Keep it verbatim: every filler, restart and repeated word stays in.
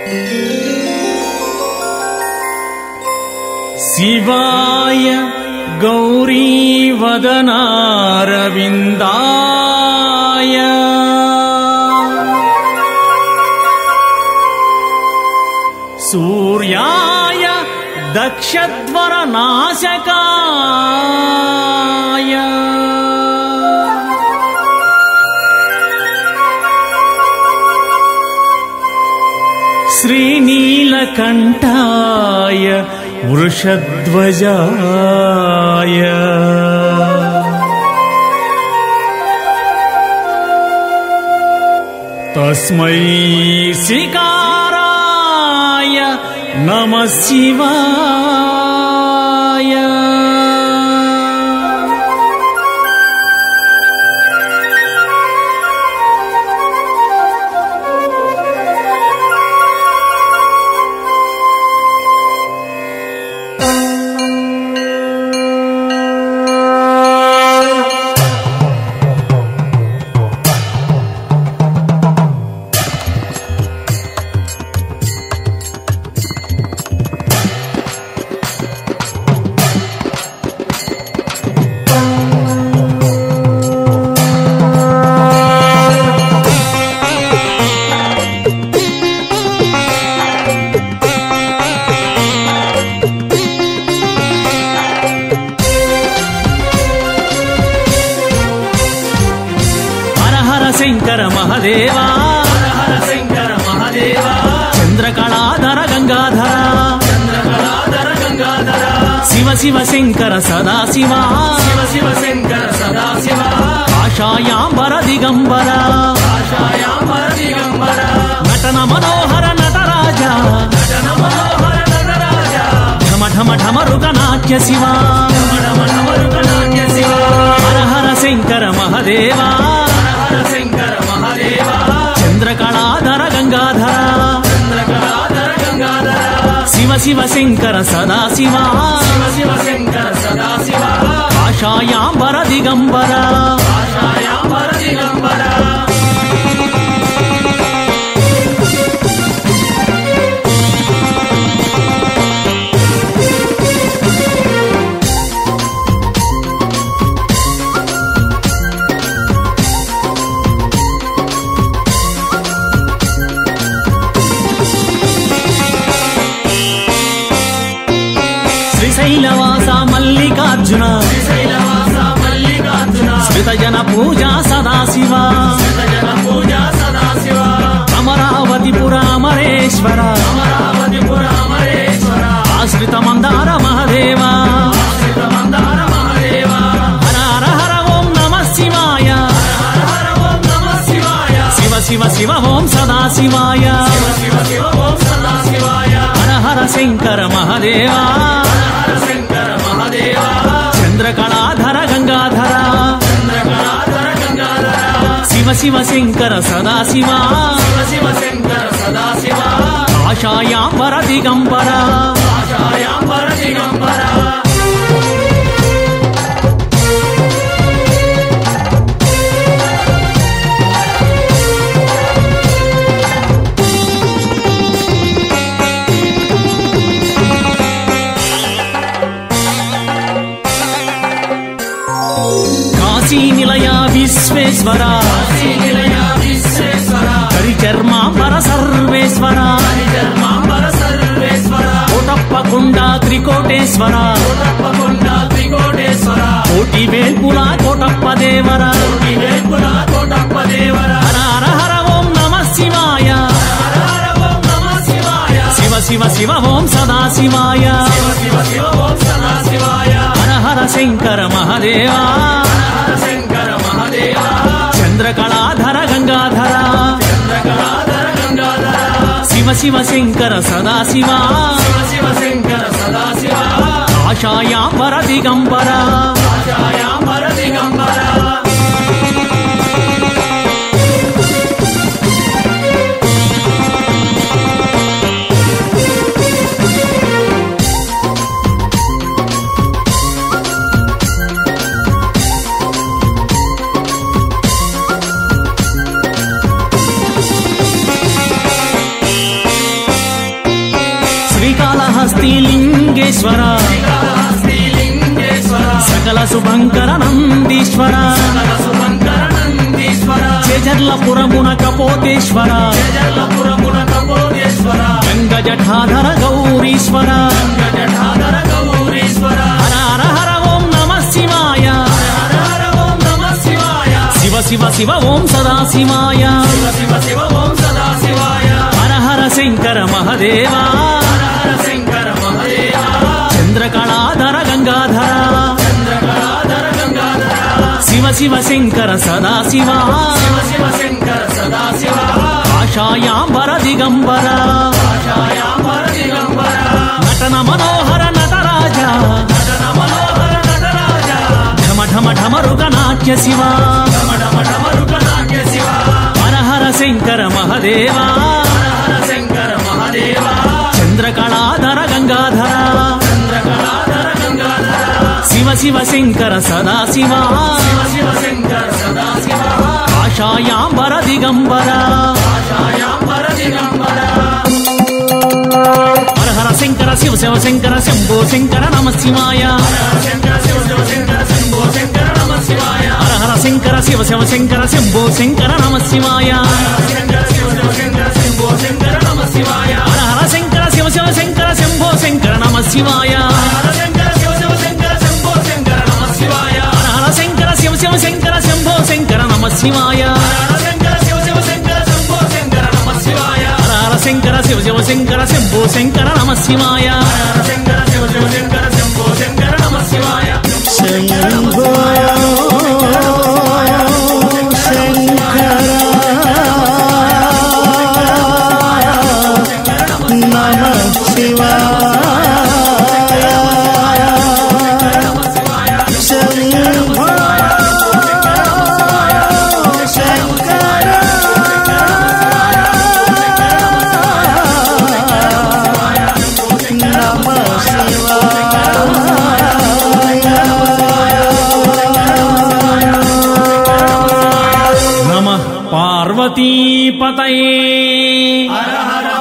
శివాయ గౌరీవదనారవిందాయ సూర్యాయ దక్షధ్వరనాశకాయ శ్రీనీలకంఠాయ వృషధ్వజాయ తస్మై శికారాయ నమః శివాయ. శంకర మహదేవా హర శంకర మహదేవా చంద్రకళాధర గంగాధర చంద్రకళాధర గంగాధర శివ శివ శంకర సదాశివ శివ శివ శంకర సదాశివ ఆశాయాంబర దిగంబర ఆశాయాంబర దిగంబర నటన మనోహర నటరాజ నటన మనోహర నటరాజ ఢమ ఢమ ఢమరుక నాట్య శివ ఢమ ఢమ ఢమరుక నాట్య శివ హర హర శంకర మహదేవా శంకర మహదేవా చంద్రకళాధర గంగాధర చంద్రకళాధర గంగాధర శివ శివ శంకర సదాశివ శివ శివ శంకర సదాశివ ఆశాయాంబర దిగంబర ఆశాయాంబర దిగంబర శ్రీశైలవాస మల్లికార్జున శ్రీశైలవాస మల్లికార్జున శ్రీతజన పూజా సదాశివ శ్రీతజన పూజా సదాశివ అమరావతిపుర అమరేశ్వర అమరావతిపుర అమరేశ్వర ఆశ్రిత మందార మహదేవ ఆశ్రిత మందార మహదేవ హర హర హర ఓం నమః శివాయ హర హర ఓం నమః శివాయ శివ శివ శివ ఓం సదాశివాయ శివ శివ శివ ఓం సదాశివాయ హర హర శంకర మహదేవా శంకర మహదేవా చంద్రకళాధర గంగాధర చంద్రకళాధర గంగాధర శివ శివ శంకర సదాశివ శివ శివ శంకర సదాశివ ఆశాయాంబర దిగంబర ఆశాయాంబర దిగంబర నిలయ విశ్వేశ్వర హరిచర్మాంబర సర్వేశ్వర కోటప్పకొండ త్రికోటేశ్వర కోటి వేల్పుల కోటప్ప దేవర హర హర హర ఓం నమః శివాయ శివ శివ శివ ఓం సదాశివాయ హర హర శంకర మహదేవా శంకర మహదేవా చంద్రకళాధర గంగాధర చంద్రకళాధర గంగాధర శివ శివ శంకర సదాశివ శివ శివ శంకర సదాశివ ఆశాయాంబర దిగంబర ఆశాయాంబర దిగంబర శ్రీకాళహస్తి లింగేశ్వర సకల శుభంకర నందీశ్వర చేజర్లపురమున కపోతేశ్వర గంగ జఠాధర గౌరీశ్వర హర హర హర ఓం నమః శివాయ శివ శివ శివ ఓం సదా శివాయ హర హర శంకర మహదేవా చంద్రకళాధర గంగాధర శివ శివ శంకర సదా శివ కాషాయాంబర దిగంబర నటన మనోహర నటరాజ ఢమ ఢమ ఢమరుక నాట్య శివ హర హర శంకర మహదేవా చంద్రకళాధర గంగాధర శివ శివ శంకర సదా శివ కాషాయాంబర దిగంబర హర హర శంకర శివ శివ శంకర శంభో శంకర నమ శివాయ హర హర శంకర శివ శివ శంకర శంభో శంకర నమ శివాయ హర హర శంకర శివ శివ శంకర శంభో శంకర నమ శివాయ హర హర శంకర శివ శివ శంకర శంభో శంకర నమ శివాయ హర హర శంకర శివ శివ శంకర శంభో శంకర నమ శివాయ శంభో పార్వతీపతయే హర హర